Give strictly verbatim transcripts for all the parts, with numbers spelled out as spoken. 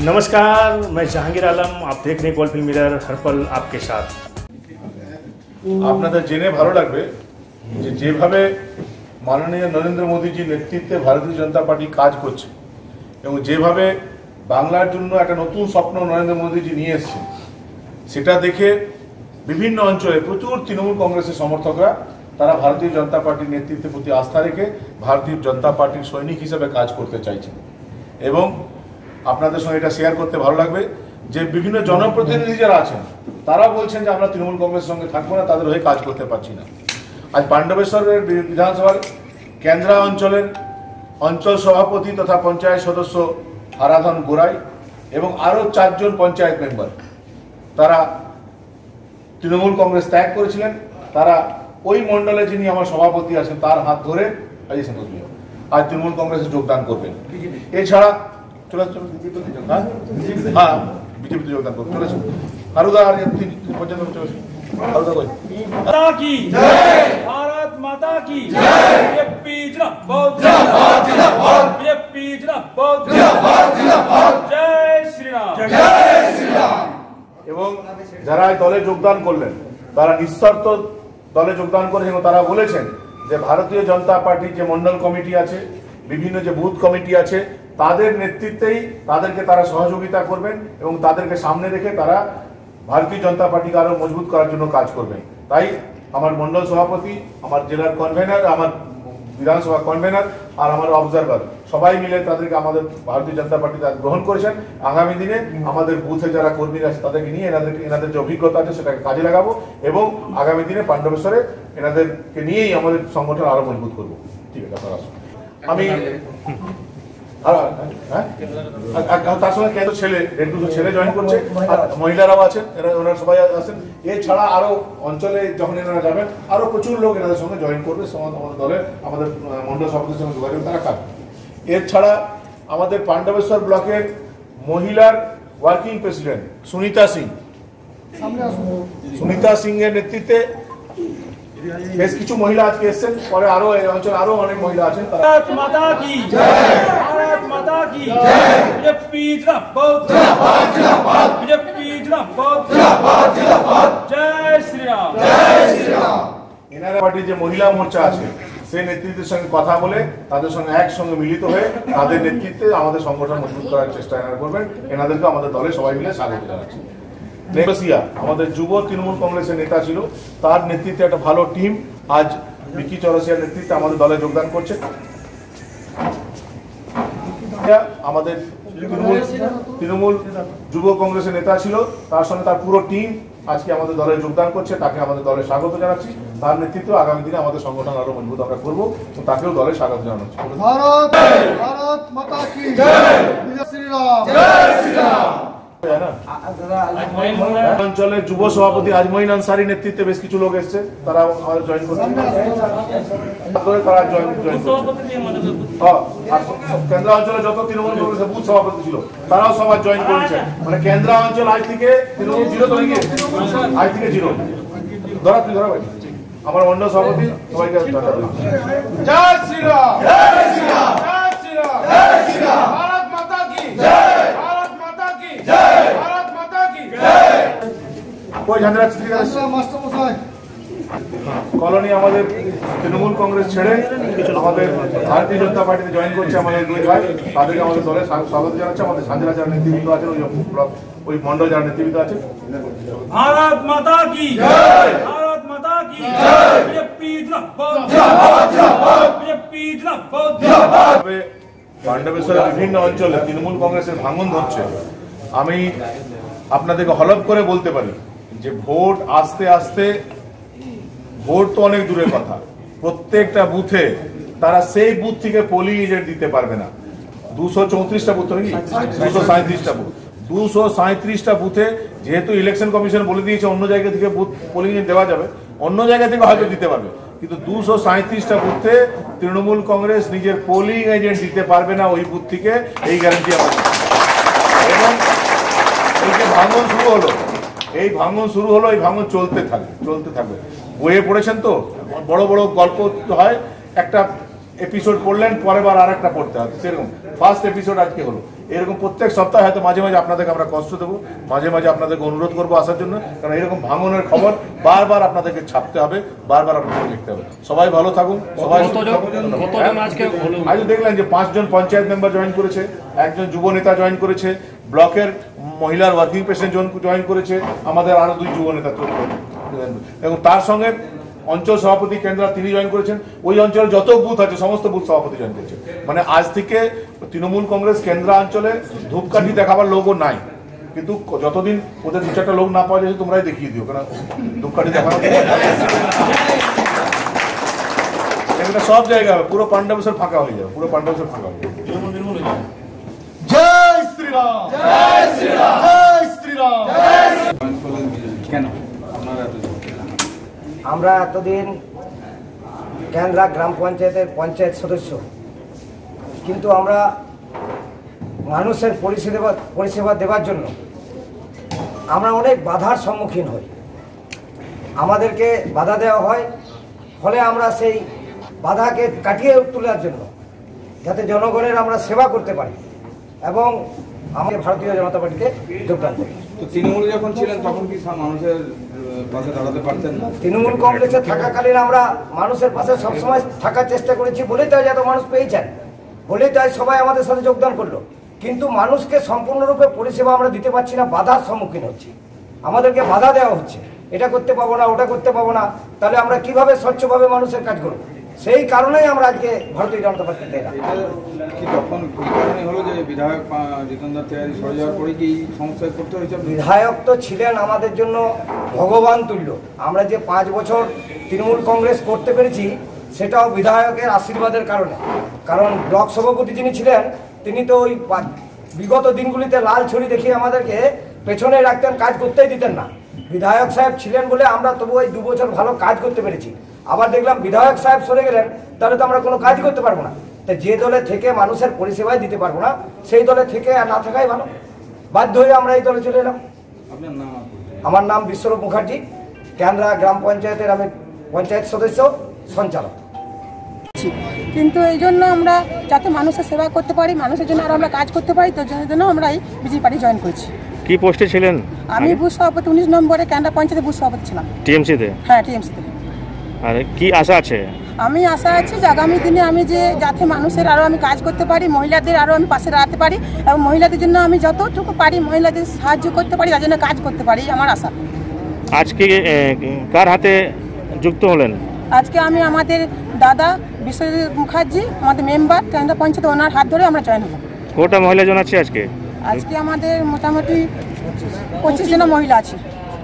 नमस्कार, मैं जहांगीर आलम। आप देख रहे हैं गोल्ड फिल्म मिरर, हर पल आपके साथ। আপনাদের জেনে ভালো লাগবে যে যেভাবে মাননীয় নরেন্দ্র মোদীজির নেতৃত্বে ভারতীয় জনতা পার্টি কাজ করছে এবং যেভাবে বাংলার জন্য একটা নতুন স্বপ্ন নরেন্দ্র মোদীজি নিয়ে এসেছেন, সেটা দেখে বিভিন্ন অঞ্চলে প্রচুর তৃণমূল কংগ্রেসের সমর্থকরা তারা ভারতীয় জনতা পার্টির নেতৃত্বের প্রতি আস্থা রেখে ভারতীয় জনতা পার্টির সৈনিক হিসেবে কাজ করতে চাইছেন। এবং আপনাদের সঙ্গে এটা শেয়ার করতে ভালো লাগবে যে বিভিন্ন জনপ্রতিনিধি যারা আছেন তারা বলছেন যে আমরা তৃণমূল কংগ্রেসের সঙ্গে থাকবো না, তাদের হয়ে কাজ করতে পারছি না। আজ পাণ্ডবেশ্বরের বিধানসভার কেন্দ্রা অঞ্চলের অঞ্চল সভাপতি তথা পঞ্চায়েত সদস্য আরাধন গোড়াই এবং আরও চারজন পঞ্চায়েত মেম্বার তারা তৃণমূল কংগ্রেস ত্যাগ করেছিলেন। তারা ওই মণ্ডলে যিনি আমার সভাপতি আছেন তার হাত ধরে আজ তৃণমূল কংগ্রেসে যোগদান করবেন। এছাড়া চলে হ্যাঁ বিজেপিতে যোগদান করবেন চলেছে হারুদা আর পঞ্চায়েত চলেছে হারুদা কই की जय भारत माता की जय बीजेपी जिंदाबाद जिंदाबाद बीजेपी जिंदाबाद जिंदाबाद जिंदाबाद जय श्री राम जय श्री राम। এবং যারা এই দলে যোগদান করলেন তারা নিঃশর্ত দলে যোগদান করেছেন এবং তারা বলেছেন যে ভারতীয় জনতা পার্টির যে মন্ডল কমিটি আছে, বিভিন্ন যে বুথ কমিটি আছে, তাদের নেতৃত্বেই তাদেরকে তারা সহযোগিতা করবেন এবং তাদেরকে সামনে রেখে তারা ভারতীয় জনতা পার্টিকে আরো মজবুত করার জন্য কাজ করবেন। তাই আমার মন্ডল সভাপতি, আমার জেলার কনভেনার, আমার বিধানসভা কনভেনার আর আমার অবজারভার সবাই মিলে তাদেরকে আমাদের ভারতীয় জনতা পার্টি গ্রহণ করেছেন। আগামী দিনে আমাদের বুথে যারা কর্মীরা আছে তাদেরকে নিয়ে এনাদেরকে এনাদের যে অভিজ্ঞতা আছে সেটাকে কাজে লাগাবো এবং আগামী দিনে পাণ্ডবেশ্বরে এনাদেরকে নিয়েই আমাদের সংগঠন আরো মজবুত করবো। ঠিক আছে, আপনারা আসুন। আমি তার সঙ্গে কেন ছেলে দুটো ছেলে জয়েন করছে, মহিলারাও আছেন, এরা ওনারা সবাই আছেন। এছাড়া আরো অঞ্চলে যখন এনারা যাবেন আরো প্রচুর লোক এনাদের সঙ্গে জয়েন করবে। আমাদের দলে আমাদের মন্ডল সভাপতির সঙ্গে যোগাযোগ তারা কাজ। এছাড়া আমাদের পাণ্ডবেশ্বর ব্লকের মহিলার ওয়ার্কিং প্রেসিডেন্ট সুনিতা সিং সুনিতা সিং এর নেতৃত্বে বেশ কিছু মহিলা আজকে এসেছেন। পরে আরো এই অঞ্চলে আরো অনেক মহিলা আছেন। भारत माता की जय भारत माता की जय बीजेपी जिंदाबाद जिंदाबाद जिंदाबाद बीजेपी जिंदाबाद जिंदाबाद जिंदाबाद जय श्री राम जय श्री राम। এনআরএ পার্টির যে মহিলা মোর্চা আছে সেই নেতৃত্বের সঙ্গে কথা বলে তাদের সঙ্গে একসঙ্গে মিলিত হয়ে তাদের নেতৃত্বে আমাদের সংগঠন মজবুত করার চেষ্টা এনারা করবেন। এনাদেরকে আমাদের দলে সবাই মিলে স্বাগত জানাচ্ছি। আমাদের যুব তৃণমূল কংগ্রেসের নেতা ছিল, তার নেতৃত্বে একটা ভালো টিম আজ বিকি চৌরসিয়ার নেতৃত্বে আমাদের দলে যোগদান করছে। আমাদের তৃণমূল তৃণমূল যুব কংগ্রেসের নেতা ছিল, তার সঙ্গে তার পুরো টিম আজকে আমাদের দলে যোগদান করছে। তাকে আমাদের দলে স্বাগত জানাচ্ছি। তার নেতৃত্বে আগামী দিনে আমাদের সংগঠন আরো মজবুত আমরা করবো, তাকেও দলে স্বাগত জানাচ্ছি। ভারত ভারত মাতা কি জয়, শ্রী রাম জয় শ্রী রাম। অঞ্চলের যুব সভাপতি আজমইন আনসারী নেতৃত্বে বেশ কিছু লোক এসছে, তারা আমাদের জয়েন করছে। তারা জয়েন জয়েন কেন্দ্রা অঞ্চলে যত তৃণমূল কংগ্রেসের বুথ সভাপতি ছিল তারাও সবাই জয়েন করেছে। মানে কেন্দ্রা অঞ্চল আজ থেকে তৃণমূল জিরো তো নাকি আজ থেকে জিরো ধরা তুই ধরা ভাই। আমার অন্য সভাপতি সবাইকে জয় শ্রী রাম জয় শ্রী রাম জয় শ্রী রাম জয় শ্রী রাম। ভারত মাতা কি জয় ভারত মাতা কি জয় ভারত মাতা কি জয়। কই ঝান্ডা ঠিক আছে মাস্টার মশাই কলোনি আমাদের তৃণমূল কংগ্রেস ছেড়ে আমাদের ভারতীয় জনতা পার্টিতে জয়েন করছে আমাদের দুই ভাই, তাদেরকে আমাদের দলে স্বাগত জানাচ্ছে। আমাদের সাঞ্জেলা যারা নেতৃবৃন্দ আছেন, ওই ওই মন্ডল যারা নেতৃবৃন্দ আছে। भारत माता की जय भारत माता की जय बीजेपी जिंदाबाद जिंदाबाद जिंदाबाद बीजेपी जिंदाबाद जिंदाबाद। পাণ্ডবেশ্বরের বিভিন্ন অঞ্চলে তৃণমূল কংগ্রেসের ভাঙন ধরছে। আমি আপনাদেরকে হলফ করে বলতে পারি যে ভোট আস্তে আস্তে, ভোট তো অনেক দূরের কথা, প্রত্যেকটা বুথে তারা সেই বুথ থেকে পোলিং এজেন্ট দিতে পারবে না। দুশো চৌত্রিশটা বুথ নাকি দুশো সাঁত্রিশটা বুথ দুশো সাঁত্রিশটা বুথে যেহেতু ইলেকশন কমিশন বলে দিয়েছে অন্য জায়গা থেকে বুথ পোলিং এজেন্ট দেওয়া যাবে, অন্য জায়গা থেকে হয়তো দিতে পারবে, কিন্তু দুশো সাঁত্রিশটা বুথে তৃণমূল কংগ্রেস নিজের পোলিং এজেন্ট দিতে পারবে না ওই বুথ থেকে, এই গ্যারান্টি আমাদের। এবং এই যে ভাঙন শুরু হলো, এই ভাঙন শুরু হলো এই ভাঙন চলতে থাকবে চলতে থাকবে বইয়ে পড়েছেন তো, বড় বড় গল্প হয়, একটা এপিসোড পড়লেন পরের বার আর একটা পড়তে হবে, সেরকম ফার্স্ট এপিসোড আজকে হলো। এরকম প্রত্যেক সপ্তাহে হয়তো মাঝে মাঝে আপনাদেরকে আমরা কষ্ট দেবো, মাঝে মাঝে আপনাদেরকে অনুরোধ করবো আসার জন্য, কারণ এরকম ভাঙনের খবর বারবার আপনাদেরকে ছাপতে হবে, বারবার আপনাদেরকে লিখতে হবে। সবাই ভালো থাকুন, সবাই আজ দেখলেন যে পাঁচজন পঞ্চায়েত মেম্বার জয়েন করেছে, একজন যুব নেতা জয়েন করেছে, ব্লকের মহিলার ওয়ার্কিং প্রেসিডেন্ট জয়েন করেছে, আমাদের আরো দুই যুব নেতা এবং তার সঙ্গে অঞ্চল সভাপতি কেন্দ্র তিনি জয়েন করেছেন। ওই অঞ্চলে যত বুথ আছে সমস্ত বুথ সভাপতি জয়েন করেছে। মানে আজ থেকে তৃণমূল কংগ্রেস কেন্দ্র অঞ্চলে ধূপকাঠি দেখাবার লোকও নাই, কিন্তু যতদিন ওদের দু চারটা লোক না পাওয়া যায় তোমরাই দেখিয়ে দিও, কারণ ধূপকাঠি দেখানো এখানে সব জায়গায় পুরো পাণ্ডবেশ্বর ফাঁকা হয়ে যাবে, পুরো পাণ্ডবেশ্বর ফাঁকা হয়ে যাবে। জয় শ্রীরাম, জয় শ্রীরাম, জয় শ্রীরাম। কেন আমরা এতদিন কেন্দ্রা গ্রাম পঞ্চায়েতের পঞ্চায়েত সদস্য, কিন্তু আমরা মানুষের পরিষেবা পরিষেবা দেওয়ার জন্য আমরা অনেক বাধার সম্মুখীন হই, আমাদেরকে বাধা দেওয়া হয়, ফলে আমরা সেই বাধাকে কাটিয়ে তোলার জন্য যাতে জনগণের আমরা সেবা করতে পারি এবং আমাদের ভারতীয় জনতা পার্টিতে যোগদান করি। তো তৃণমূলে যখন ছিলেন তখন কি মানুষের পাশে দাঁড়াতে পারতেন না? তৃণমূল কংগ্রেসে থাকাকালীন আমরা মানুষের পাশে সবসময় থাকার চেষ্টা করেছি বলেই তাই যত মানুষ পেয়েছেন, বলেই তাই সবাই আমাদের সাথে যোগদান করলো। কিন্তু মানুষকে সম্পূর্ণরূপে পরিষেবা আমরা দিতে পারছি না, বাধার সম্মুখীন হচ্ছি, আমাদেরকে বাধা দেওয়া হচ্ছে, এটা করতে পাবো না, ওটা করতে পাবো না, তাহলে আমরা কিভাবে স্বচ্ছভাবে মানুষের কাজ করবো? সেই কারণেই আমরা আজকে ভারতীয় জনতা পার্টি দেয় না। কি তখন কি কারণে হলো যে বিধায়ক জিতেন্দ্র তিওয়ারি সরে যাওয়ার পরে কি সমস্যায় করতে হয়েছে? বিধায়ক তো ছিলেন আমাদের জন্য ভগবান তুল্য, আমরা যে পাঁচ বছর তৃণমূল কংগ্রেস করতে পেরেছি সেটাও বিধায়কের আশীর্বাদের কারণে। কারণ ব্লক সভাপতি যিনি ছিলেন তিনি তো ওই বিগত দিনগুলিতে লাল ছড়ি দেখিয়ে আমাদেরকে পেছনে রাখতেন, কাজ করতেই দিতেন না। বিধায়ক সাহেব ছিলেন বলে আমরা তবু ওই দু বছর ভালো কাজ করতে পেরেছি। আবার দেখলাম বিধায়ক সাহেব সরে গেলেন, তাহলে তো আমরা কোনো কাজ করতে পারবো না। তাই যে দলে থেকে মানুষের পরিষেবাই দিতে পারবো না সেই দলে থেকে আর না থাকাই ভালো, বাধ্য হয়ে আমরা এই দলে চলে এলাম। আপনার নাম? আমার নাম বিশ্বরূপ মুখার্জি, কেন্দ্রা গ্রাম পঞ্চায়েতের আমি পঞ্চায়েত সদস্য সঞ্চালক। কিন্তু এই জন্য আমরা যাতে মানুষের সেবা করতে পারি, মানুষের জন্য আরো আমরা কাজ করতে পারি, তো জন্য আমরা এই বিজেপি পার্টি জয়েন করেছি। কি পোস্টে ছিলেন? আমি বুথ সভাপতি উনিশ নম্বরে কেন্দ্রা পঞ্চায়েতে বুথ সভাপতি ছিলাম। টিএমসিতে? হ্যাঁ, টিএমসিতে। আর কি আশা আছে? আমি আশা আছি যে আগামী দিনে আমি যে যাতে মানুষের আরও আমি কাজ করতে পারি, মহিলাদের আরও আমি পাশে দাঁড়াতে পারি এবং মহিলাদের জন্য আমি যতটুকু পারি মহিলাদের সাহায্য করতে পারি, তার জন্য কাজ করতে পারি, আমার আশা। আজকে কার হাতে যুক্ত হলেন? আজকে আমি আমাদের দাদা বিশ্বজিৎ মুখার্জি, আমাদের মেম্বার কেন্দ্রা পঞ্চায়েত, ওনার হাত ধরে আমরা জয়েন হব। কটা মহিলা জন আছে আজকে? আজকে আমাদের মোটামুটি পঁচিশ জন মহিলা আছে।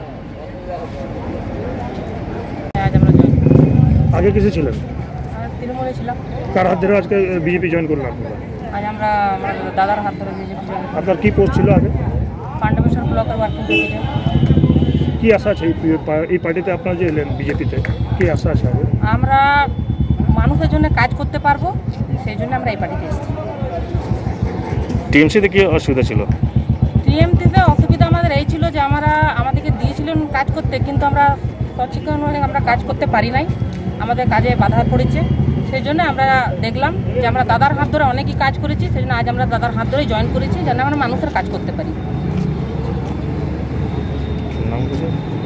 আগে কিছু ছিলেন? তৃণমূলে ছিলাম। কার হাত ধরে আজকে বিজেপি জয়েন করলেন আপনারা? আজ আমরা আমার দাদার হাত ধরে বিজেপি জয়েন করলাম। আপনার কি পোস্ট ছিল আগে? পাণ্ডবেশ্বর ব্লকের ওয়ার্কিং প্রেসিডেন্ট। কি আশা আছে এই পার্টিতে আপনারা যে এলেন বিজেপিতে, কি আশা আছে? আমরা মানুষের জন্য কাজ করতে পারবো, সেই জন্য আমরা এই পার্টিতে এসেছি। টিএমসিতে কি অসুবিধা ছিল? টিএমসিতে অসুবিধা আমাদের এই ছিল যে আমরা আমাদেরকে দিয়েছিলেন কাজ করতে, কিন্তু আমরা সচেতন হয়ে আমরা কাজ করতে পারি নাই, আমাদের কাজে বাধা পড়েছে। সেই জন্য আমরা দেখলাম যে আমরা দাদার হাত ধরে অনেকই কাজ করেছি, সেই জন্য আজ আমরা দাদার হাত ধরেই জয়েন করেছি, যেন আমরা মানুষের কাজ করতে পারি। নাম